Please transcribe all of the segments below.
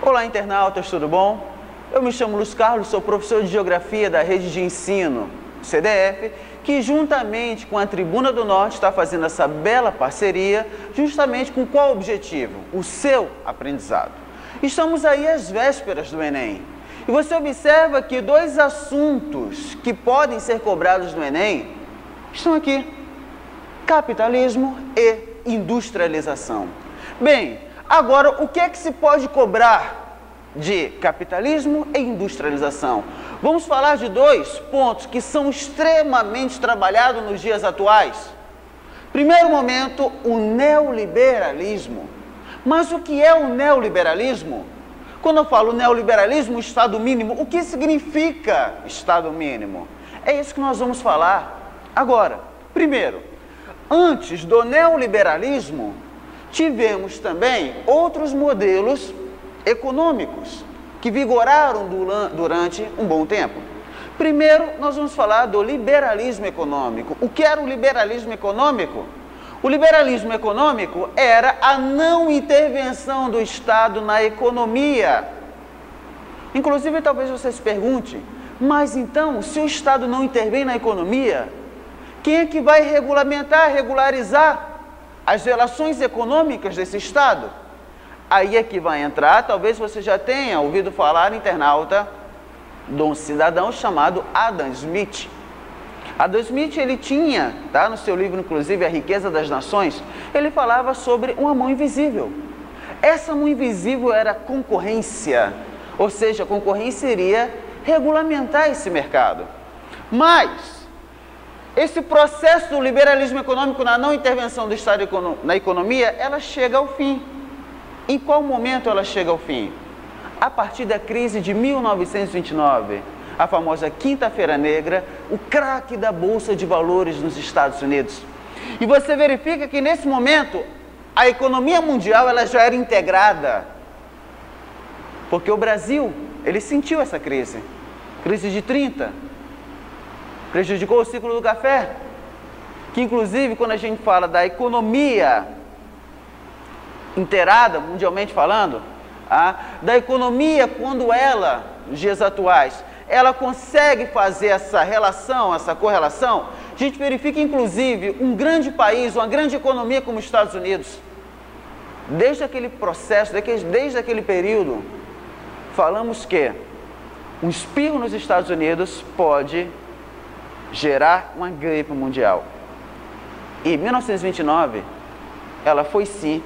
Olá, internautas, tudo bom? Eu me chamo Luiz Carlos, sou professor de Geografia da Rede de Ensino, CDF, que juntamente com a Tribuna do Norte está fazendo essa bela parceria, justamente com qual objetivo? O seu aprendizado. Estamos aí às vésperas do Enem. E você observa que dois assuntos que podem ser cobrados no Enem estão aqui: capitalismo e industrialização. Bem, agora o que é que se pode cobrar de capitalismo e industrialização? Vamos falar de dois pontos que são extremamente trabalhados nos dias atuais. Primeiro momento, o neoliberalismo. Mas o que é o neoliberalismo? Quando eu falo neoliberalismo, Estado mínimo, o que significa Estado mínimo? É isso que nós vamos falar agora. Primeiro, antes do neoliberalismo, tivemos também outros modelos econômicos que vigoraram durante um bom tempo. Primeiro, nós vamos falar do liberalismo econômico. O que era o liberalismo econômico? O liberalismo econômico era a não intervenção do Estado na economia. Inclusive, talvez você se pergunte, mas então, se o Estado não intervém na economia, quem é que vai regulamentar, regularizar as relações econômicas desse Estado? Aí é que vai entrar, talvez você já tenha ouvido falar, internauta, de um cidadão chamado Adam Smith. Adam Smith, ele tinha, no seu livro, inclusive, A Riqueza das Nações, ele falava sobre uma mão invisível. Essa mão invisível era concorrência, ou seja, a concorrência iria regulamentar esse mercado. Mas esse processo do liberalismo econômico na não intervenção do Estado na economia, ela chega ao fim. Em qual momento ela chega ao fim? A partir da crise de 1929, a famosa Quinta-feira Negra, o craque da Bolsa de Valores nos Estados Unidos. E você verifica que nesse momento, a economia mundial ela já era integrada. Porque o Brasil, ele sentiu essa crise. Crise de 30, prejudicou o ciclo do café, que inclusive quando a gente fala da economia inteirada, mundialmente falando, da economia quando ela, nos dias atuais, ela consegue fazer essa relação, essa correlação, a gente verifica inclusive um grande país, uma grande economia como os Estados Unidos, desde aquele processo, desde aquele período, falamos que um espirro nos Estados Unidos pode gerar uma gripe mundial. E em 1929, ela foi sim,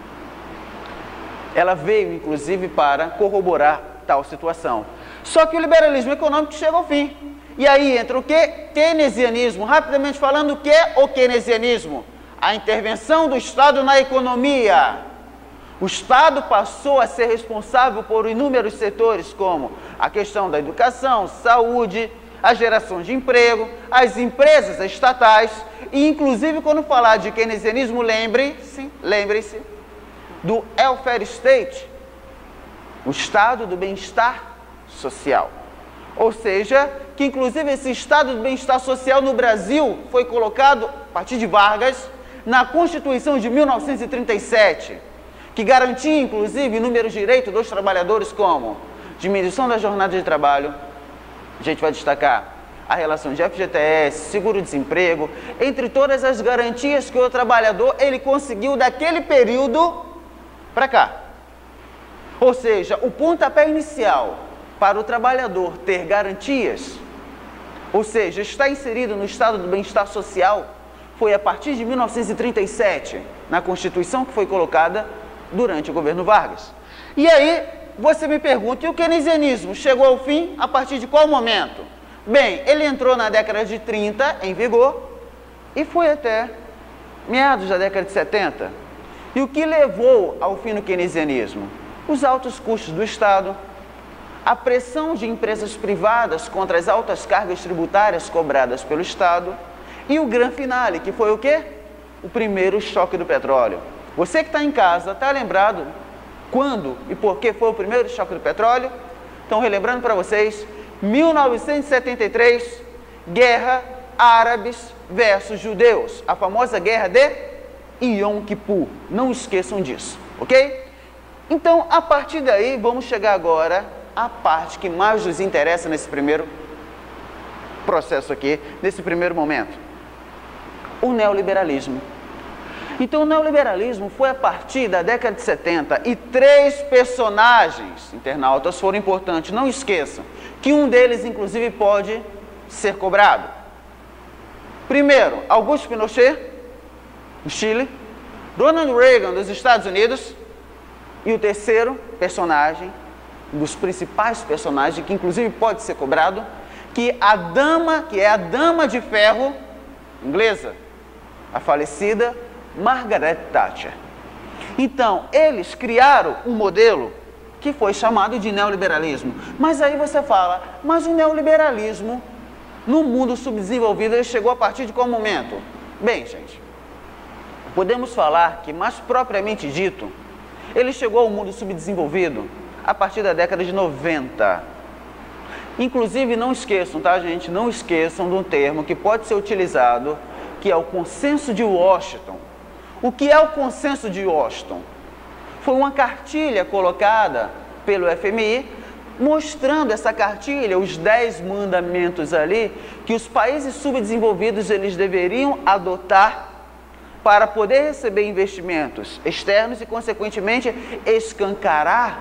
ela veio inclusive para corroborar tal situação. Só que o liberalismo econômico chega ao fim. E aí entra o quê? Keynesianismo. Rapidamente falando, o que é o keynesianismo? A intervenção do Estado na economia. O Estado passou a ser responsável por inúmeros setores, como a questão da educação, saúde, a geração de emprego, as empresas estatais, e inclusive quando falar de keynesianismo, lembre-se do welfare state, o estado do bem-estar social. Ou seja, que inclusive esse estado do bem-estar social no Brasil foi colocado, a partir de Vargas, na Constituição de 1937, que garantia inclusive inúmeros direitos dos trabalhadores, como diminuição da jornada de trabalho, a gente vai destacar a relação de FGTS, seguro-desemprego, entre todas as garantias que o trabalhador ele conseguiu daquele período para cá. Ou seja, o pontapé inicial para o trabalhador ter garantias, ou seja, estar inserido no estado do bem-estar social, foi a partir de 1937, na Constituição que foi colocada durante o governo Vargas. E aí, você me pergunta, e o keynesianismo chegou ao fim a partir de qual momento? Bem, ele entrou na década de 30 em vigor e foi até meados da década de 70. E o que levou ao fim do keynesianismo? Os altos custos do Estado, a pressão de empresas privadas contra as altas cargas tributárias cobradas pelo Estado e o grande finale, que foi o quê? O primeiro choque do petróleo. Você que está em casa, está lembrado quando e por que foi o primeiro choque do petróleo? Então, relembrando para vocês, 1973, guerra árabes versus judeus, a famosa guerra de Yom Kippur. Não esqueçam disso, ok? Então, a partir daí, vamos chegar agora à parte que mais nos interessa nesse primeiro processo aqui, nesse primeiro momento. O neoliberalismo. Então, o neoliberalismo foi a partir da década de 70 e 3 personagens, internautas, foram importantes. Não esqueçam que um deles, inclusive, pode ser cobrado. Primeiro, Augusto Pinochet, do Chile, Ronald Reagan, dos Estados Unidos, e o terceiro personagem, um dos principais personagens, que inclusive pode ser cobrado, que é a dama de ferro inglesa, a falecida Margaret Thatcher. Então, eles criaram um modelo que foi chamado de neoliberalismo. Mas aí você fala, mas o neoliberalismo no mundo subdesenvolvido ele chegou a partir de qual momento? Bem, gente, podemos falar que, mais propriamente dito, ele chegou ao mundo subdesenvolvido a partir da década de 90. Inclusive, não esqueçam, tá, gente? Não esqueçam de um termo que pode ser utilizado, que é o Consenso de Washington. O que é o Consenso de Washington? Foi uma cartilha colocada pelo FMI, mostrando essa cartilha, os 10 mandamentos ali, que os países subdesenvolvidos eles deveriam adotar para poder receber investimentos externos e, consequentemente, escancarar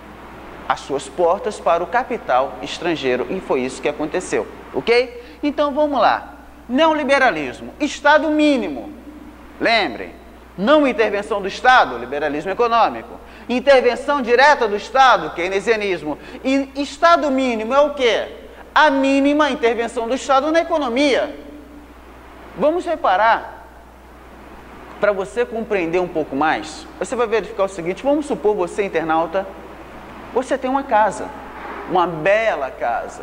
as suas portas para o capital estrangeiro. E foi isso que aconteceu, ok? Então, vamos lá. Neoliberalismo, Estado mínimo. Lembrem, não intervenção do Estado, liberalismo econômico. Intervenção direta do Estado, keynesianismo. E Estado mínimo é o quê? A mínima intervenção do Estado na economia. Vamos reparar, para você compreender um pouco mais, você vai verificar o seguinte, vamos supor você, internauta, você tem uma casa, uma bela casa.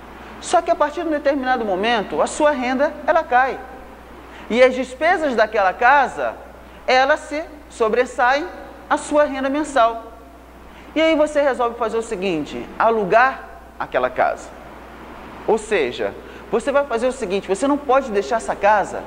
Só que a partir de um determinado momento, a sua renda, ela cai. E as despesas daquela casa, elas se sobressaem à sua renda mensal. E aí você resolve fazer o seguinte, alugar aquela casa. Ou seja, você vai fazer o seguinte, você não pode deixar essa casa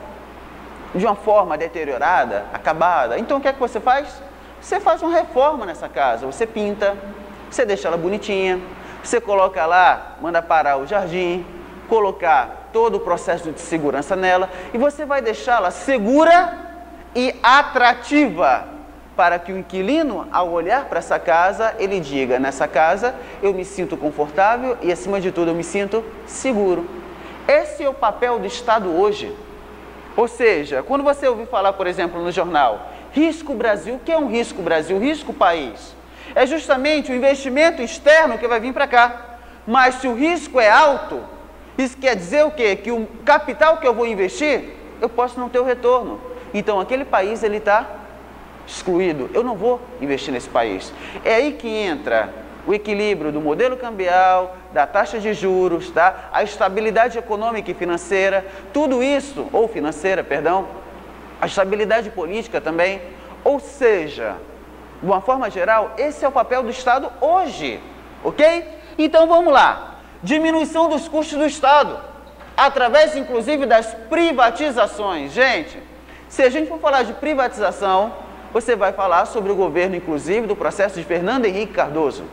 de uma forma deteriorada, acabada. Então o que é que você faz? Você faz uma reforma nessa casa, você pinta, você deixa ela bonitinha, você coloca lá, manda parar o jardim, colocar todo o processo de segurança nela e você vai deixá-la segura e atrativa para que o inquilino, ao olhar para essa casa, ele diga, nessa casa eu me sinto confortável e, acima de tudo, eu me sinto seguro. Esse é o papel do Estado hoje. Ou seja, quando você ouvir falar, por exemplo, no jornal, Risco Brasil, o que é um Risco Brasil? Risco País. É justamente o investimento externo que vai vir para cá. Mas se o risco é alto, isso quer dizer o quê? Que o capital que eu vou investir, eu posso não ter o retorno. Então, aquele país, ele está excluído. Eu não vou investir nesse país. É aí que entra o equilíbrio do modelo cambial, da taxa de juros, tá? A estabilidade econômica e financeira, tudo isso, ou financeira, perdão, a estabilidade política também. Ou seja, de uma forma geral, esse é o papel do Estado hoje, ok? Então vamos lá, diminuição dos custos do Estado, através inclusive das privatizações. Gente, se a gente for falar de privatização, você vai falar sobre o governo inclusive do processo de Fernando Henrique Cardoso.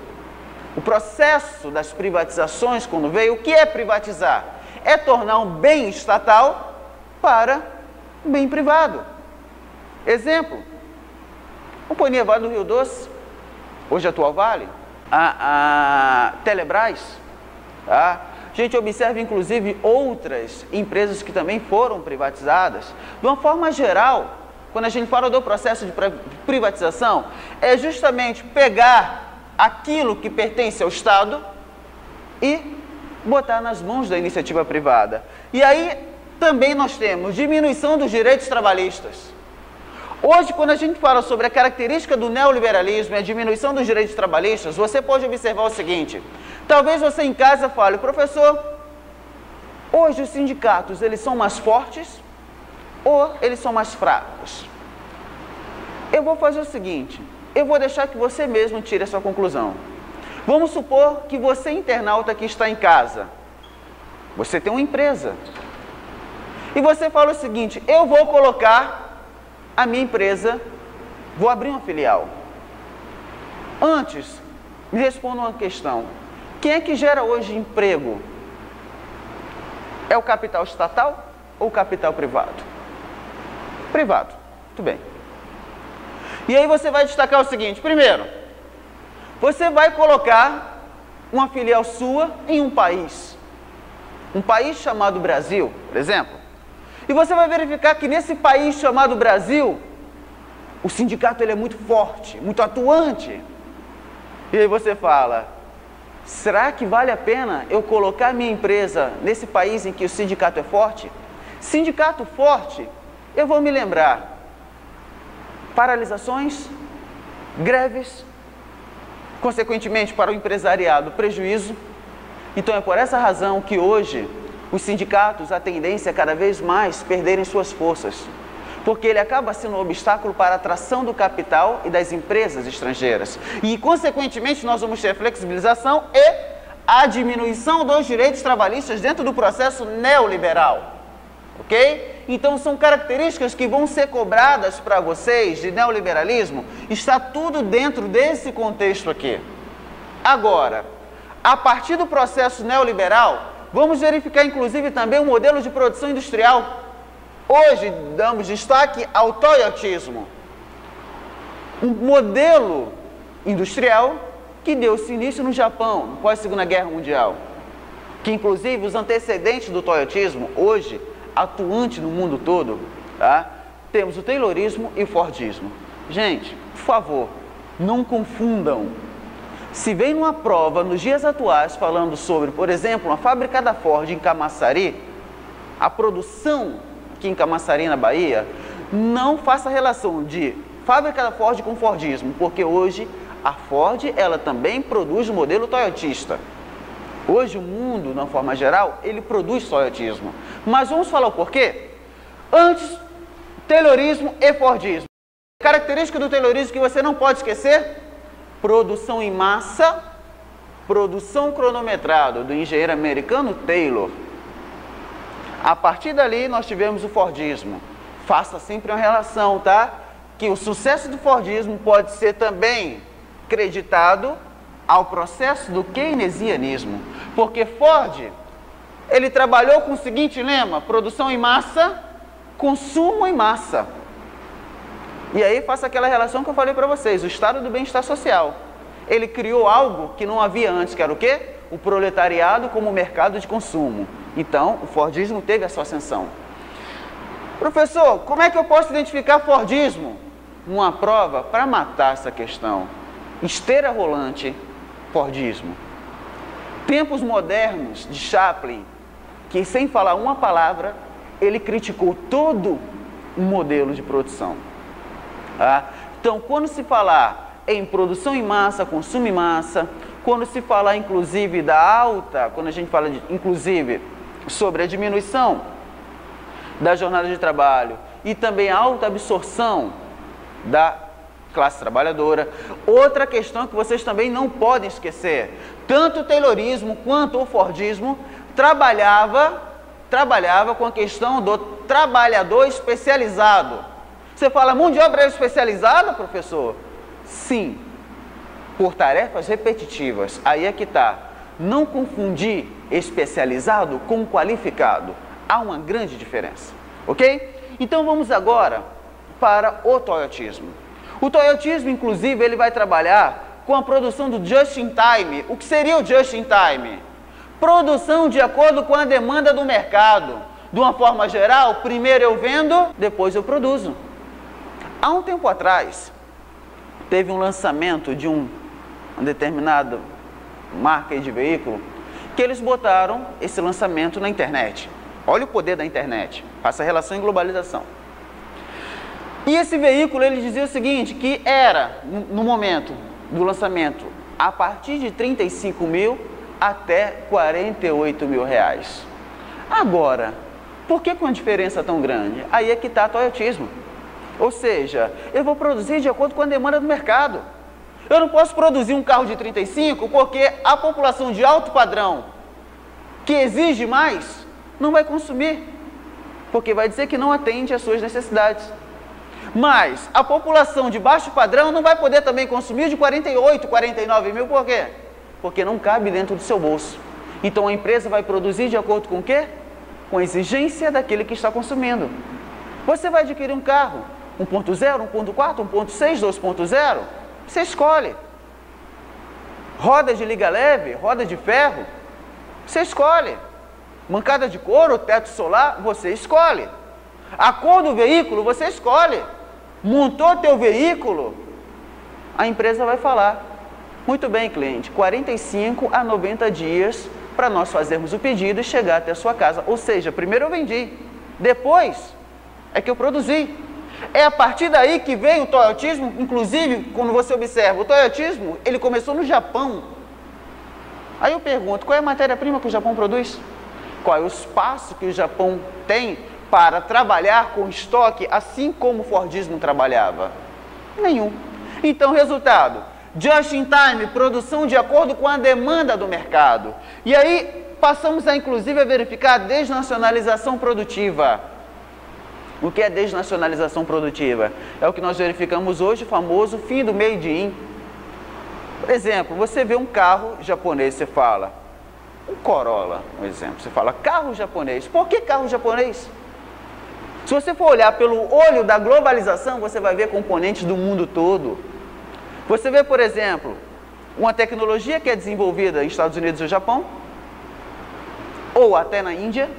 O processo das privatizações, quando veio, o que é privatizar? É tornar um bem estatal para um bem privado. Exemplo, Companhia Vale do Rio Doce, hoje atual Vale, a Telebrás, tá? A gente observa inclusive outras empresas que também foram privatizadas. De uma forma geral, quando a gente fala do processo de privatização, é justamente pegar aquilo que pertence ao Estado e botar nas mãos da iniciativa privada. E aí também nós temos diminuição dos direitos trabalhistas. Hoje, quando a gente fala sobre a característica do neoliberalismo e a diminuição dos direitos trabalhistas, você pode observar o seguinte, talvez você em casa fale, professor, hoje os sindicatos, eles são mais fortes ou eles são mais fracos? Eu vou fazer o seguinte, eu vou deixar que você mesmo tire a sua conclusão. Vamos supor que você, internauta que está em casa, você tem uma empresa. E você fala o seguinte, eu vou colocar a minha empresa, vou abrir uma filial. Antes, me responda uma questão. Quem é que gera hoje emprego? É o capital estatal ou o capital privado? Privado. Muito bem. E aí você vai destacar o seguinte. Primeiro, você vai colocar uma filial sua em um país chamado Brasil, por exemplo, e você vai verificar que nesse país chamado Brasil, o sindicato ele é muito forte, muito atuante. E aí você fala, será que vale a pena eu colocar minha empresa nesse país em que o sindicato é forte? Sindicato forte, eu vou me lembrar, paralisações, greves, consequentemente para o empresariado, prejuízo. Então é por essa razão que hoje os sindicatos, a tendência é cada vez mais perderem suas forças, porque ele acaba sendo um obstáculo para a atração do capital e das empresas estrangeiras. E, consequentemente, nós vamos ter flexibilização e a diminuição dos direitos trabalhistas dentro do processo neoliberal. Ok? Então, são características que vão ser cobradas para vocês de neoliberalismo. Está tudo dentro desse contexto aqui. Agora, a partir do processo neoliberal, vamos verificar, inclusive, também o modelo de produção industrial. Hoje, damos destaque ao toyotismo, um modelo industrial que deu-se início no Japão, após a Segunda Guerra Mundial, que, inclusive, os antecedentes do toyotismo, hoje, atuante no mundo todo, tá? Temos o taylorismo e o fordismo. Gente, por favor, não confundam. Se vem numa prova nos dias atuais falando sobre, por exemplo, uma fábrica da Ford em Camaçari, a produção aqui em Camaçari, na Bahia, não faça relação de fábrica da Ford com Fordismo, porque hoje a Ford ela também produz o modelo toyotista. Hoje o mundo, de uma forma geral, ele produz toyotismo. Mas vamos falar o porquê? Antes, taylorismo e Fordismo. Característica do taylorismo que você não pode esquecer: produção em massa, produção cronometrada, do engenheiro americano Taylor. A partir dali nós tivemos o Fordismo. Faça sempre uma relação, tá? Que o sucesso do Fordismo pode ser também creditado ao processo do keynesianismo. Porque Ford, ele trabalhou com o seguinte lema: produção em massa, consumo em massa. E aí faça aquela relação que eu falei para vocês, o estado do bem-estar social. Ele criou algo que não havia antes, que era o quê? O proletariado como mercado de consumo. Então, o Fordismo teve a sua ascensão. Professor, como é que eu posso identificar Fordismo? Uma prova para matar essa questão. Esteira rolante, Fordismo. Tempos modernos de Chaplin, que sem falar uma palavra, ele criticou todo o modelo de produção. Então, quando se falar em produção em massa, consumo em massa, quando se falar inclusive da alta, quando a gente fala inclusive sobre a diminuição da jornada de trabalho e também a alta absorção da classe trabalhadora, outra questão que vocês também não podem esquecer: tanto o taylorismo quanto o Fordismo trabalhava com a questão do trabalhador especializado. Você fala, mão de obra especializada, professor? Sim, por tarefas repetitivas. Aí é que está. Não confundir especializado com qualificado. Há uma grande diferença, ok? Então vamos agora para o toyotismo. O toyotismo, inclusive, ele vai trabalhar com a produção do just in time. O que seria o just in time? Produção de acordo com a demanda do mercado. De uma forma geral, primeiro eu vendo, depois eu produzo. Há um tempo atrás, teve um lançamento de uma determinada marca de veículo, que eles botaram esse lançamento na internet. Olha o poder da internet, faça relação em globalização. E esse veículo, ele dizia o seguinte, que era, no momento do lançamento, a partir de 35 mil até 48 mil reais. Agora, por que com uma diferença tão grande? Aí é que está o toyotismo. Ou seja, eu vou produzir de acordo com a demanda do mercado. Eu não posso produzir um carro de 35 porque a população de alto padrão, que exige mais, não vai consumir, porque vai dizer que não atende às suas necessidades. Mas a população de baixo padrão não vai poder também consumir de 48, 49 mil, por quê? Porque não cabe dentro do seu bolso. Então a empresa vai produzir de acordo com o quê? Com a exigência daquele que está consumindo. Você vai adquirir um carro 1.0, 1.4, 1.6, 2.0, você escolhe. Roda de liga leve, roda de ferro, você escolhe. Mancada de couro, teto solar, você escolhe. A cor do veículo, você escolhe. Montou teu veículo, a empresa vai falar: muito bem, cliente, 45 a 90 dias para nós fazermos o pedido e chegar até a sua casa. Ou seja, primeiro eu vendi, depois é que eu produzi. É a partir daí que veio o toyotismo. Inclusive, quando você observa, o toyotismo, ele começou no Japão. Aí eu pergunto, qual é a matéria-prima que o Japão produz? Qual é o espaço que o Japão tem para trabalhar com estoque, assim como o Fordismo trabalhava? Nenhum. Então, resultado: just in time, produção de acordo com a demanda do mercado. E aí, passamos a, inclusive, a verificar a desnacionalização produtiva. O que é desnacionalização produtiva? É o que nós verificamos hoje, o famoso fim do made in. Por exemplo, você vê um carro japonês, você fala, um Corolla, um exemplo, você fala carro japonês. Por que carro japonês? Se você for olhar pelo olho da globalização, você vai ver componentes do mundo todo. Você vê, por exemplo, uma tecnologia que é desenvolvida nos Estados Unidos e no Japão, ou até na Índia,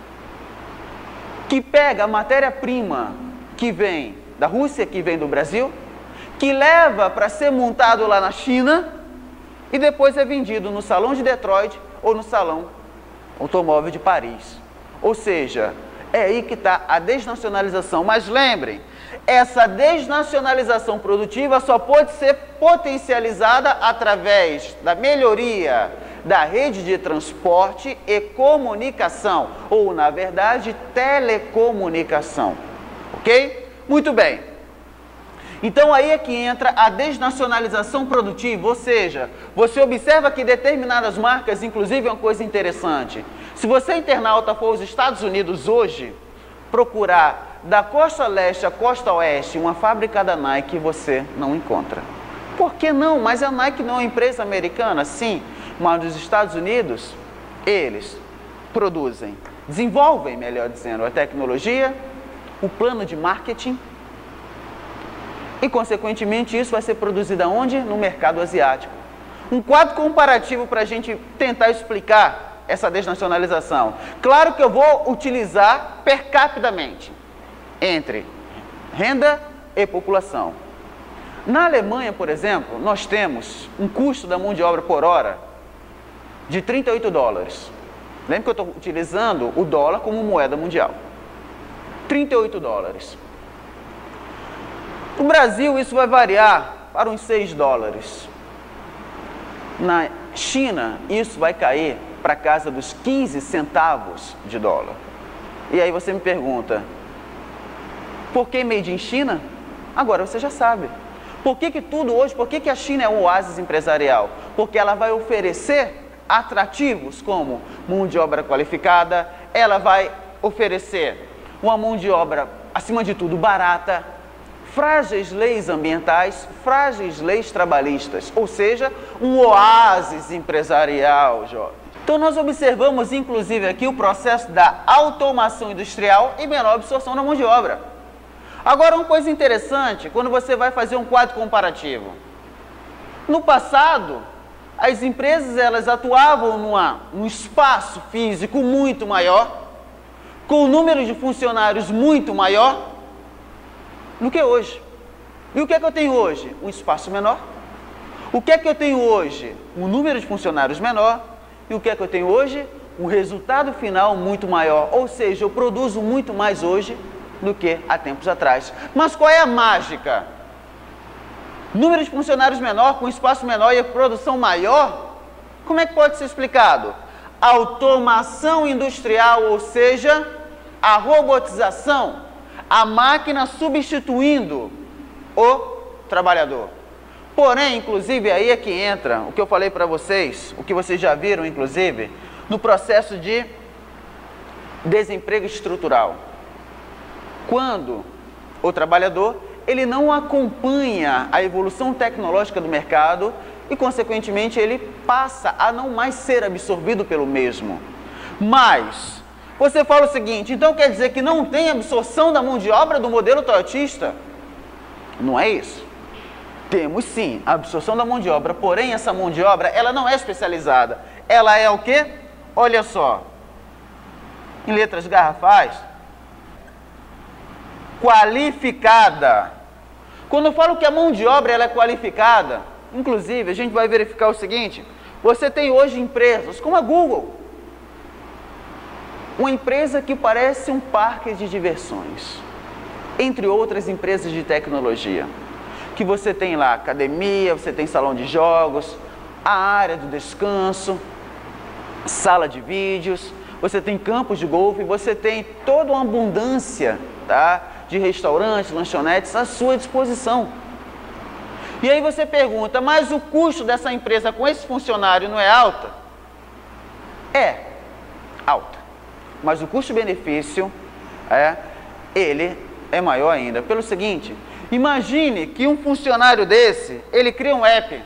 que pega a matéria-prima que vem da Rússia, que vem do Brasil, que leva para ser montado lá na China e depois é vendido no salão de Detroit ou no salão automóvel de Paris. Ou seja, é aí que está a desnacionalização. Mas lembrem, essa desnacionalização produtiva só pode ser potencializada através da melhoria da rede de transporte e comunicação, ou, na verdade, telecomunicação. Ok? Muito bem. Então, aí é que entra a desnacionalização produtiva, ou seja, você observa que determinadas marcas, inclusive é uma coisa interessante, se você, internauta, for aos Estados Unidos hoje, procurar da costa leste à costa oeste uma fábrica da Nike, você não encontra. Por que não? Mas a Nike não é uma empresa americana? Sim, mas nos Estados Unidos, eles produzem, desenvolvem, melhor dizendo, a tecnologia, o plano de marketing, e, consequentemente, isso vai ser produzido aonde? No mercado asiático. Um quadro comparativo para a gente tentar explicar essa desnacionalização. Claro que eu vou utilizar per capitamente, entre renda e população. Na Alemanha, por exemplo, nós temos um custo da mão de obra por hora de 38 dólares. Lembra que eu estou utilizando o dólar como moeda mundial. 38 dólares. No Brasil, isso vai variar para uns 6 dólares. Na China, isso vai cair para casa dos 15 centavos de dólar. E aí você me pergunta, por que made in China? Agora você já sabe. Por que tudo hoje, por que a China é um oásis empresarial? Porque ela vai oferecer atrativos como mão de obra qualificada, ela vai oferecer uma mão de obra, acima de tudo, barata, frágeis leis ambientais, frágeis leis trabalhistas, ou seja, um oásis empresarial, jovem. Então nós observamos, inclusive, aqui o processo da automação industrial e menor absorção da mão de obra. Agora, uma coisa interessante, quando você vai fazer um quadro comparativo. No passado, as empresas elas atuavam num espaço físico muito maior, com um número de funcionários muito maior do que hoje. E o que é que eu tenho hoje? Um espaço menor. O que é que eu tenho hoje? Um número de funcionários menor. E o que é que eu tenho hoje? Um resultado final muito maior. Ou seja, eu produzo muito mais hoje do que há tempos atrás. Mas qual é a mágica? Número de funcionários menor, com espaço menor e a produção maior? Como é que pode ser explicado? Automação industrial, ou seja, a robotização, a máquina substituindo o trabalhador. Porém, inclusive, aí é que entra o que eu falei para vocês, o que vocês já viram, inclusive, no processo de desemprego estrutural. Quando o trabalhador ele não acompanha a evolução tecnológica do mercado e, consequentemente, ele passa a não mais ser absorvido pelo mesmo. Mas, você fala o seguinte, então quer dizer que não tem absorção da mão de obra do modelo toyotista? Não é isso. Temos sim a absorção da mão de obra, porém essa mão de obra, ela não é especializada. Ela é o quê? Olha só, em letras garrafais, qualificada. Quando eu falo que a mão de obra ela é qualificada, inclusive a gente vai verificar o seguinte, você tem hoje empresas como a Google, uma empresa que parece um parque de diversões, entre outras empresas de tecnologia, que você tem lá academia, você tem salão de jogos, a área do descanso, sala de vídeos, você tem campos de golfe, você tem toda uma abundância, tá, de restaurantes, lanchonetes à sua disposição. E aí você pergunta, mas o custo dessa empresa com esse funcionário não é alto? É alto, mas o custo-benefício ele é maior ainda. Pelo seguinte, imagine que um funcionário desse, ele cria um app,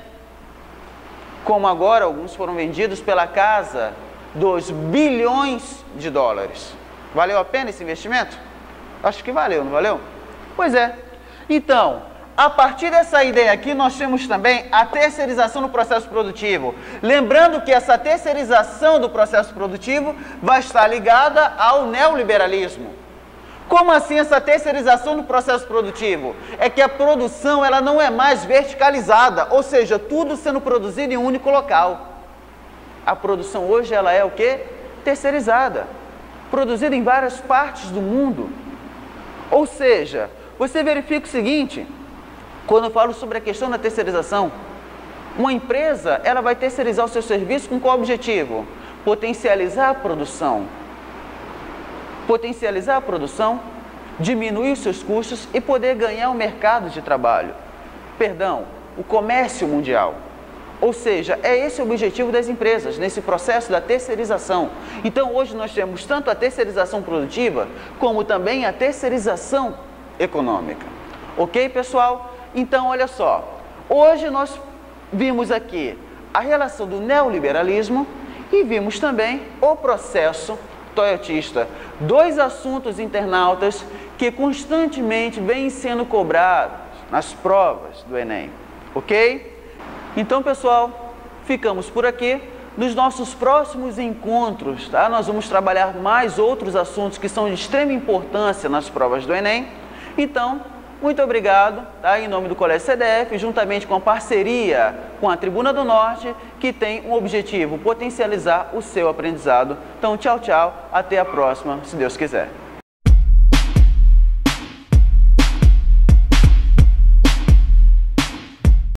como agora alguns foram vendidos pela casa dos bilhões de dólares. Valeu a pena esse investimento? Acho que valeu, não valeu? Pois é. Então, a partir dessa ideia aqui, nós temos também a terceirização do processo produtivo. Lembrando que essa terceirização do processo produtivo vai estar ligada ao neoliberalismo. Como assim essa terceirização do processo produtivo? É que a produção ela não é mais verticalizada, ou seja, tudo sendo produzido em um único local. A produção hoje ela é o quê? Terceirizada, produzida em várias partes do mundo. Ou seja, você verifica o seguinte, quando eu falo sobre a questão da terceirização, uma empresa ela vai terceirizar o seu serviço com qual objetivo? Potencializar a produção. Potencializar a produção, diminuir os seus custos e poder ganhar o mercado de trabalho. Perdão, o comércio mundial. Ou seja, é esse o objetivo das empresas, nesse processo da terceirização. Então, hoje nós temos tanto a terceirização produtiva, como também a terceirização econômica. Ok, pessoal? Então, olha só, hoje nós vimos aqui a relação do neoliberalismo e vimos também o processo toyotista. Dois assuntos internautas que constantemente vêm sendo cobrados nas provas do Enem, ok? Então, pessoal, ficamos por aqui. Nos nossos próximos encontros, tá? Nós vamos trabalhar mais outros assuntos que são de extrema importância nas provas do Enem. Então, muito obrigado, tá? Em nome do Colégio CDF, juntamente com a parceria com a Tribuna do Norte, que tem um objetivo, potencializar o seu aprendizado. Então, tchau, tchau, até a próxima, se Deus quiser.